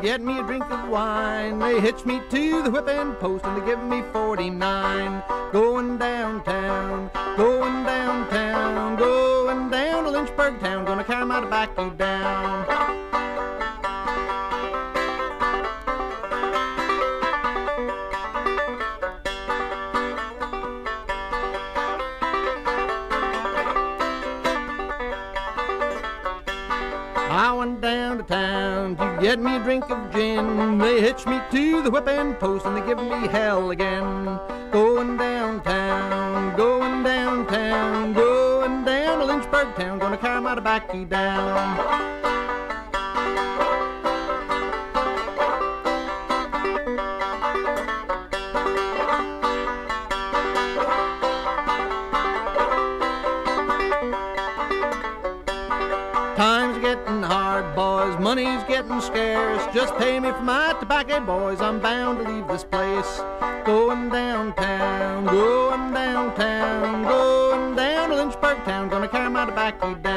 get me a drink of wine. They hitched me to the whipping post and they give me 49. Going downtown, going downtown, going down to Lynchburg town, gonna carry my tobacco down. I went down to town to get me a drink of gin. They hitched me to the whipping post and they give me hell again. Going downtown, going downtown, going down to Lynchburg town, gonna carry my tobacco down. Time's getting hard, boys, money's getting scarce. Just pay me for my tobacco, boys, I'm bound to leave this place. Going downtown, going downtown, going down to Lynchburg town, gonna carry my tobacco down.